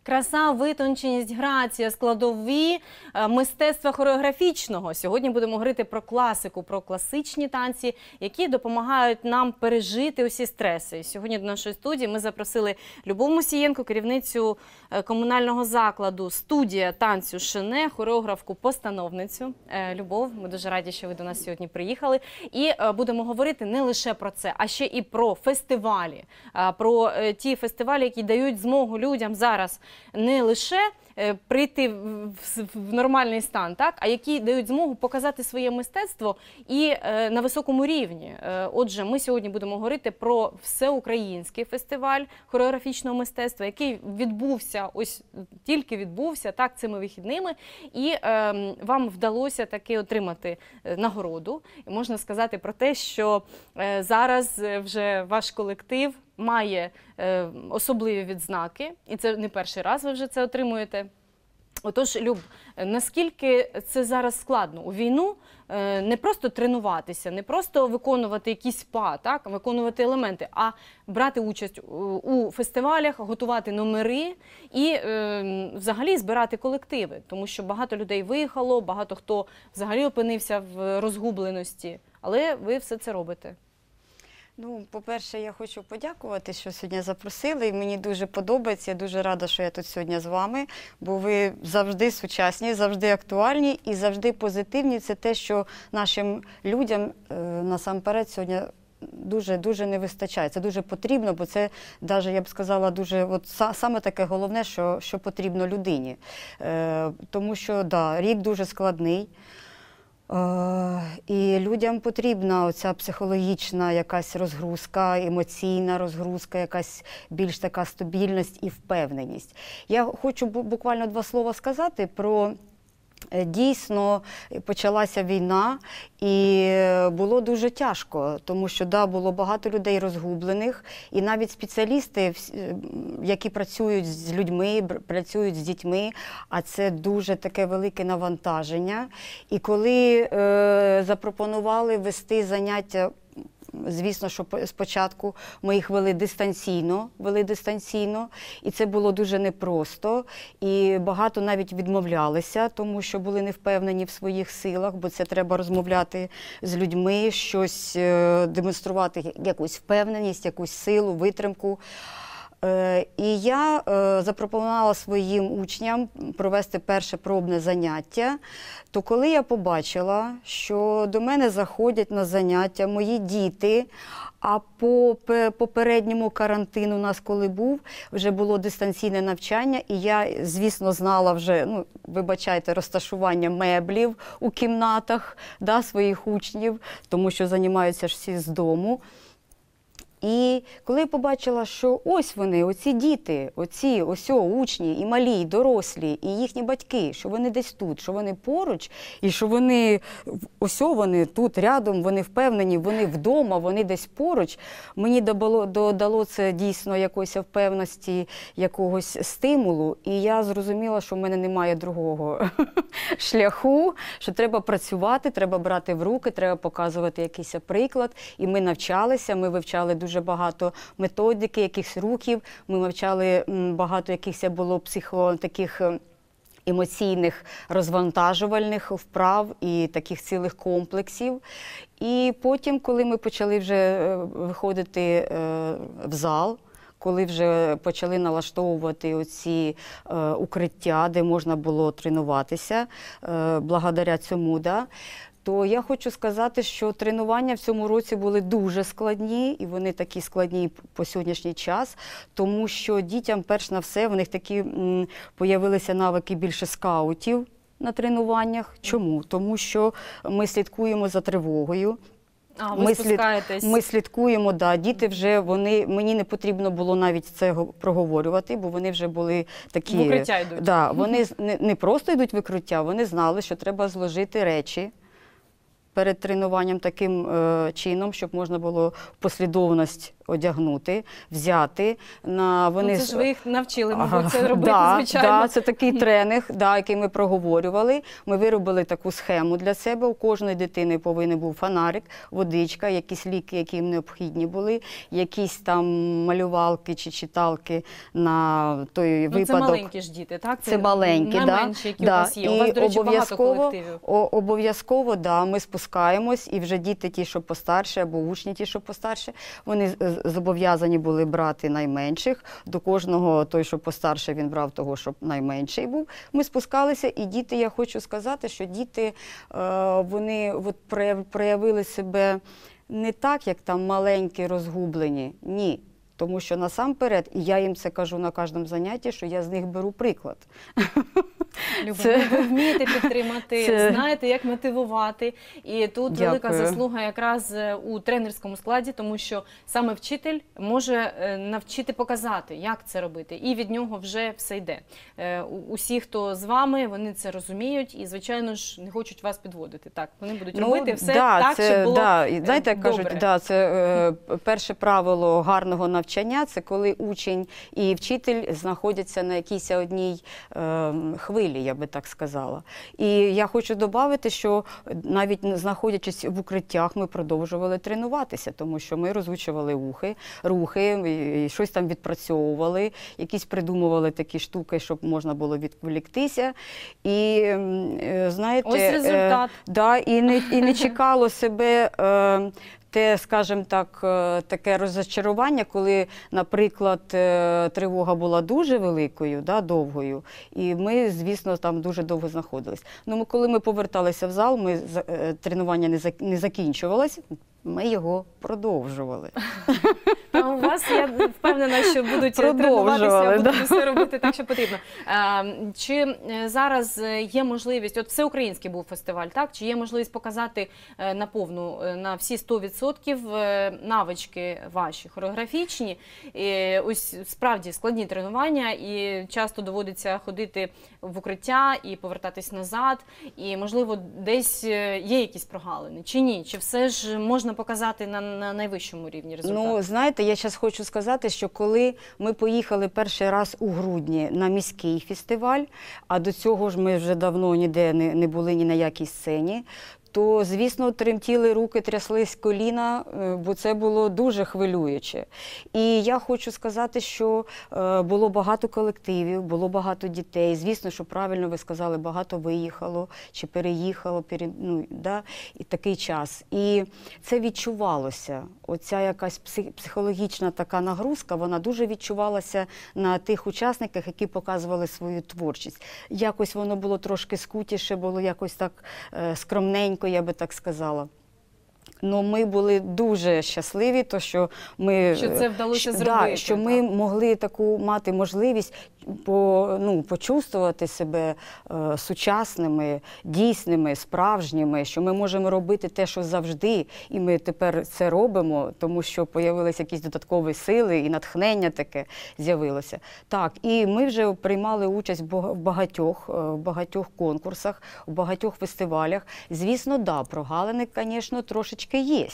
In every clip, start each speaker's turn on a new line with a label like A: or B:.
A: Краса, витонченість, грація, складові мистецтва хореографічного. Сьогодні будемо говорити про класику, про класичні танці, які допомагають нам пережити усі стреси. Сьогодні до нашої студії ми запросили Любов Мусієнко, керівницю комунального закладу «Студія танцю Шене», хореографку-постановницю. Любов, ми дуже раді, що ви до нас сьогодні приїхали. І будемо говорити не лише про це, а ще і про фестивалі. Про ті фестивалі, які дають змогу людям зараз не лише прийти в нормальний стан, так, а які дають змогу показати своє мистецтво і на високому рівні. Отже, ми сьогодні будемо говорити про всеукраїнський фестиваль хореографічного мистецтва, який відбувся, ось тільки відбувся, так, цими вихідними, і вам вдалося таки отримати нагороду. І можна сказати про те, що зараз вже ваш колектив має особливі відзнаки, і це не перший раз ви вже це отримуєте. Отож, Люб, наскільки це зараз складно у війну не просто тренуватися, не просто виконувати якісь па, так, виконувати елементи, а брати участь у фестивалях, готувати номери і взагалі збирати колективи, тому що багато людей виїхало, багато хто взагалі опинився в розгубленості, але ви все це робите.
B: Ну, по-перше, я хочу подякувати, що сьогодні запросили. І мені дуже подобається, я дуже рада, що я тут сьогодні з вами, бо ви завжди сучасні, завжди актуальні і завжди позитивні. Це те, що нашим людям насамперед сьогодні дуже не вистачає. Це дуже потрібно, бо це, навіть, я б сказала, дуже, от, саме таке головне, що потрібно людині. Тому що, да, рік дуже складний. І людям потрібна оця психологічна якась розгрузка, емоційна розгрузка, якась більш така стабільність і впевненість. Я хочу буквально два слова сказати про... Дійсно, почалася війна і було дуже тяжко, тому що, да, було багато людей розгублених, і навіть спеціалісти, які працюють з людьми, працюють з дітьми, а це дуже таке велике навантаження. І коли запропонували вести заняття, звісно, що спочатку ми їх вели дистанційно, і це було дуже непросто. І багато навіть відмовлялися, тому що були не впевнені в своїх силах, бо це треба розмовляти з людьми, щось демонструвати, якусь впевненість, якусь силу, витримку. І я запропонувала своїм учням провести перше пробне заняття, то коли я побачила, що до мене заходять на заняття мої діти, а по попередньому карантину у нас коли був, вже було дистанційне навчання, і я, звісно, знала вже, ну, вибачайте, розташування меблів у кімнатах, да, своїх учнів, тому що займаються ж всі з дому. І коли я побачила, що ось вони, оці діти, ось учні, і малі, і дорослі, і їхні батьки, що вони десь тут, що вони поруч, і що вони, ось вони тут рядом, вони впевнені, вони вдома, вони десь поруч, мені додало це дійсно якоїсь впевненості, якогось стимулу, і я зрозуміла, що в мене немає другого шляху, що треба працювати, треба брати в руки, треба показувати якийсь приклад, і ми навчалися, ми вивчали дуже багато методики, якихось рухів, ми вивчали багато якихось було таких емоційних розвантажувальних вправ і таких цілих комплексів. І потім, коли ми почали вже виходити в зал, коли вже почали налаштовувати оці укриття, де можна було тренуватися, благодаря цьому, да, то я хочу сказати, що тренування в цьому році були дуже складні, і вони такі складні по сьогоднішній час, тому що дітям, перш на все, в них такі появилися навики більше скаутів на тренуваннях. Чому? Тому що ми слідкуємо за тривогою. Ми слідкуємо, да, діти вже, мені не потрібно було навіть це проговорювати, бо вони вже були такі...
A: В укриття йдуть.
B: Да, вони не просто йдуть в укриття, вони знали, що треба зложити речі перед тренуванням таким чином, щоб можна було в послідовність одягнути, взяти.
A: Це ж ви їх навчили, мабуть, це робити, звичайно.
B: Так, це такий тренінг, який ми проговорювали. Ми виробили таку схему для себе. У кожної дитини повинен був фонарик, водичка, якісь ліки, які їм необхідні були, якісь там малювалки чи читалки на той випадок.
A: Це маленькі ж діти, так?
B: Це маленькі,
A: найменші, які у вас є. У вас, до речі, багато колективів.
B: Обов'язково, ми спускаємось, і вже діти ті, що постарше, або учні ті, що постарше, вони зобов'язані були брати найменших. До кожного, той, що постарше, він брав того, щоб найменший був. Ми спускалися, і діти, я хочу сказати, що діти, вони проявили себе не так, як там маленькі, розгублені. Ні. Тому що насамперед, і я їм це кажу на кожному занятті, що я з них беру приклад.
A: Люба, ви вмієте підтримати, знаєте, як мотивувати. І тут велика заслуга якраз у тренерському складі, тому що саме вчитель може навчити показати, як це робити. І від нього вже все йде. Усі, хто з вами, вони це розуміють і, звичайно ж, не хочуть вас підводити. Так, вони будуть робити все так, щоб було
B: знаєте, як
A: добре.
B: Кажуть, це перше правило гарного навчання, це коли учень і вчитель знаходяться на якійсь одній хвилі, я би так сказала. І я хочу додати, що навіть знаходячись в укриттях, ми продовжували тренуватися, тому що ми розучували рухи, і щось там відпрацьовували, якісь придумували такі штуки, щоб можна було відволіктися. І, знаєте,
A: ось результат.
B: І не чекало себе те, скажімо так, таке розчарування, коли, наприклад, тривога була дуже великою, довгою, і ми, звісно, там дуже довго знаходились. Ну, коли ми поверталися в зал, тренування не закінчувалось, ми його продовжували.
A: А у вас, я впевнена, що будуть тренуватися, будуть все робити так, що потрібно. Чи зараз є можливість, от всеукраїнський був фестиваль, так? Чи є можливість показати наповну, на всі 100% навички ваші хореографічні? Ось справді складні тренування, і часто доводиться ходити в укриття і повертатись назад, і, можливо, десь є якісь прогалини, чи ні? Чи все ж можна показати на найвищому рівні результат?
B: Ну, знаєте, я зараз хочу сказати, що коли ми поїхали перший раз у грудні на міський фестиваль, а до цього ж ми вже давно ніде не були ні на якій сцені, то, звісно, тремтіли руки, тряслись коліна, бо це було дуже хвилююче. І я хочу сказати, що було багато колективів, було багато дітей. Звісно, що правильно ви сказали, багато виїхало чи переїхало, і такий час. І це відчувалося. Оця якась психологічна така нагрузка, вона дуже відчувалася на тих учасниках, які показували свою творчість. Якось воно було трошки скутіше, було якось так скромненько, я би так сказала. Ну, ми були дуже щасливі, що
A: це вдалося зробити.
B: Що ми могли таку мати можливість почувствувати себе сучасними, дійсними, справжніми, що ми можемо робити те, що завжди, і ми тепер це робимо, тому що з'явилися якісь додаткові сили і натхнення таке з'явилося. Так, і ми вже приймали участь в багатьох конкурсах, в багатьох фестивалях. Звісно, прогалини, звісно, трошечки є,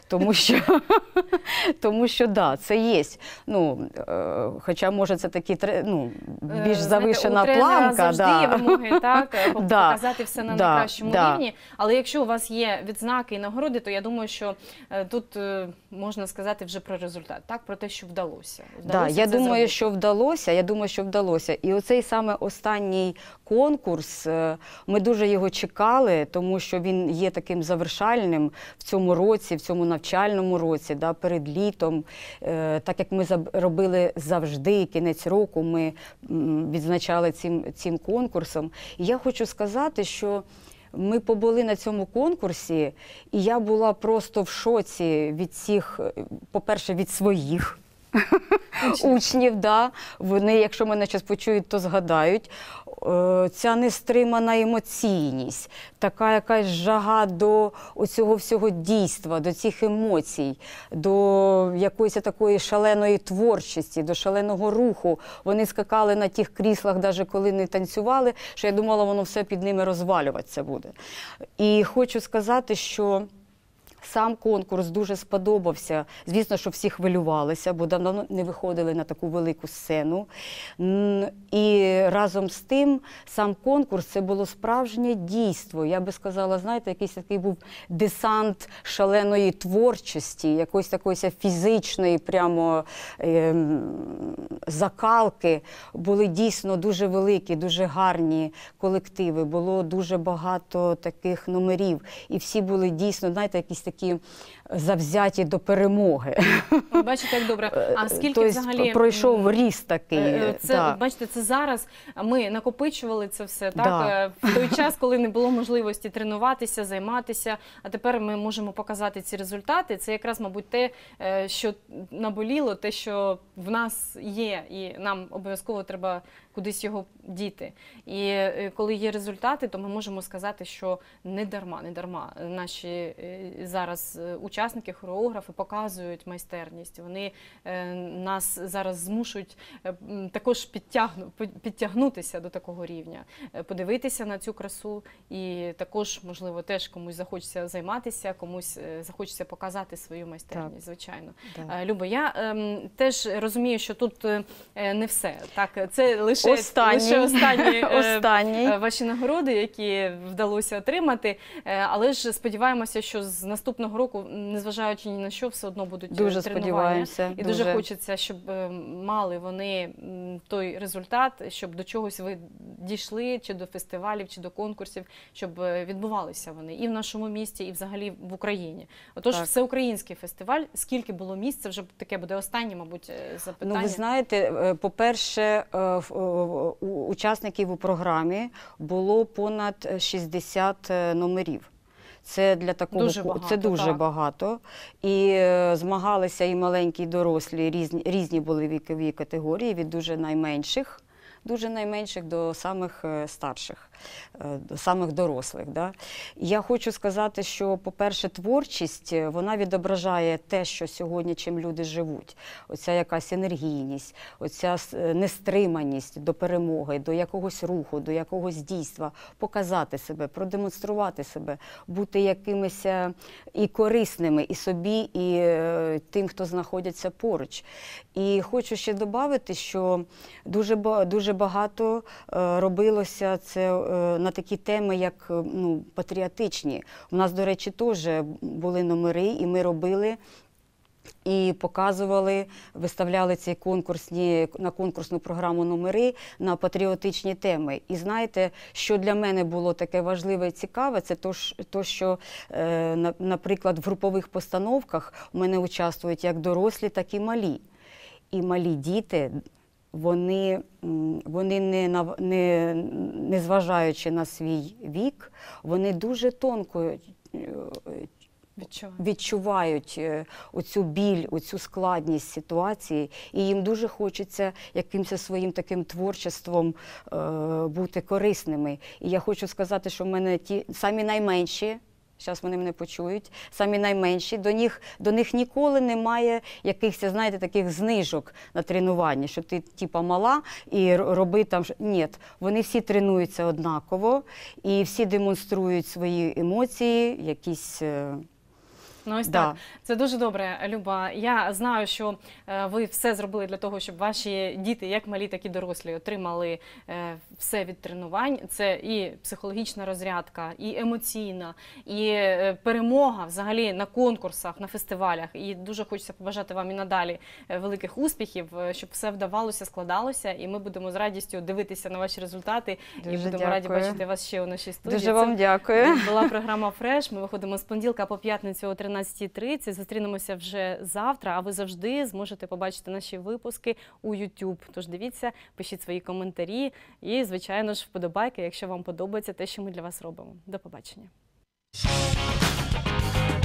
B: тому що це є. Хоча, може, це такі, більш завишена планка.
A: Завжди є вимоги, так, показати все на найкращому рівні. Але якщо у вас є відзнаки і нагороди, то я думаю, що тут можна сказати вже про результат, так, про те, що вдалося.
B: Я думаю, що вдалося. І оцей саме останній конкурс, ми дуже його чекали, тому що він є таким завершальним в цьому році, в цьому навчальному році, перед літом. Так як ми робили завжди, кінець року, ми відзначали цим конкурсом. І я хочу сказати, що ми побули на цьому конкурсі, і я була просто в шоці від всіх, по-перше, від своїх учнів. Вони, якщо мене зараз почують, то згадають. ця нестримана емоційність, така якась жага до оцього всього дійства, до цих емоцій, до якоїсь такої шаленої творчості, до шаленого руху. Вони скакали на тих кріслах, навіть коли не танцювали, що я думала, воно все під ними розвалюватися буде. І хочу сказати, що сам конкурс дуже сподобався. Звісно, що всі хвилювалися, бо давно не виходили на таку велику сцену. І разом з тим, сам конкурс – це було справжнє дійство. Я би сказала, знаєте, якийсь такий був десант шаленої творчості, якоїсь такої фізичної прямо закалки. Були дійсно дуже великі, дуже гарні колективи, було дуже багато таких номерів. І всі були дійсно, знаєте, якісь такі завзяті до перемоги.
A: Бачите, як добре. А скільки
B: тобто,
A: взагалі
B: пройшов ріст такий.
A: Це, бачите, це зараз ми накопичували це все, так? В той час, коли не було можливості тренуватися, займатися, а тепер ми можемо показати ці результати. Це якраз, мабуть, те, що наболіло, те, що в нас є, і нам обов'язково треба кудись його діти. І коли є результати, то ми можемо сказати, що не дарма наші зараз учасники, хореографи показують майстерність. Вони нас зараз змушують також підтягнутися до такого рівня, подивитися на цю красу і також, можливо, теж комусь захочеться займатися, комусь захочеться показати свою майстерність, так, звичайно. Так. Любо, я теж розумію, що тут не все. Так, це лише останні ваші нагороди, які вдалося отримати, але ж сподіваємося, що з наступного року, незважаючи ні на що, все одно будуть
B: дуже
A: тренування. І
B: дуже
A: хочеться, щоб мали вони той результат, щоб до чогось ви дійшли, чи до фестивалів, чи до конкурсів, щоб відбувалися вони і в нашому місті, і взагалі в Україні. Отож, так, всеукраїнський фестиваль, скільки було місць, це вже таке буде останнє, мабуть, запитання.
B: Ну, ви знаєте, по-перше, учасників у програмі було понад 60 номерів. Це для такого дуже багато. І змагалися і маленькі, і дорослі, різні були вікові категорії, від дуже найменших до самих старших, до самих дорослих. Да? Я хочу сказати, що, по-перше, творчість, вона відображає те, що сьогодні, чим люди живуть. Оця якась енергійність, оця нестриманість до перемоги, до якогось руху, до якогось дійства, показати себе, продемонструвати себе, бути якимись і корисними і собі, і тим, хто знаходиться поруч. І хочу ще додати, що дуже багато робилося це на такі теми, як патріотичні. У нас, до речі, теж були номери, і ми робили і показували, виставляли ці на конкурсну програму номери на патріотичні теми. І знаєте, що для мене було таке важливе і цікаве, це то, що, наприклад, в групових постановках у мене участвують як дорослі, так і малі. І малі діти, вони не зважаючи на свій вік, вони дуже тонко відчувають оцю біль, оцю складність ситуації, і їм дуже хочеться якимось своїм таким творчеством бути корисними. І я хочу сказати, що в мене ті самі найменші, зараз вони мене почують, самі найменші, до них ніколи немає якихось, знаєте, таких знижок на тренуванні, що ти типа мала і роби там. Ні, вони всі тренуються однаково і всі демонструють свої емоції, якісь.
A: Ну ось так. Це дуже добре, Люба. Я знаю, що ви все зробили для того, щоб ваші діти, як малі, так і дорослі, отримали все від тренувань. Це і психологічна розрядка, і емоційна, і перемога взагалі на конкурсах, на фестивалях. І дуже хочеться побажати вам і надалі великих успіхів, щоб все вдавалося, складалося. І ми будемо з радістю дивитися на ваші результати. Дуже і будемо раді бачити вас ще у нашій студії.
B: Дуже вам дякую.
A: Це була програма «Фреш». Ми виходимо з понеділка по п'ятницю о 13:30. Зустрінемося вже завтра, а ви завжди зможете побачити наші випуски у YouTube. Тож дивіться, пишіть свої коментарі і, звичайно ж, вподобайки, якщо вам подобається те, що ми для вас робимо. До побачення.